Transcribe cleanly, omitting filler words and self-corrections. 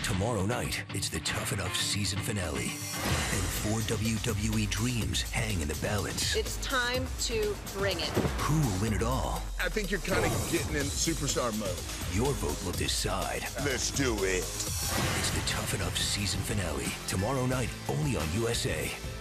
Tomorrow night, it's the Tough Enough season finale. And 4 WWE dreams hang in the balance. It's time to bring it. Who will win it all? I think you're kind of getting in superstar mode. Your vote will decide. Let's do it. It's the Tough Enough season finale. Tomorrow night, only on USA.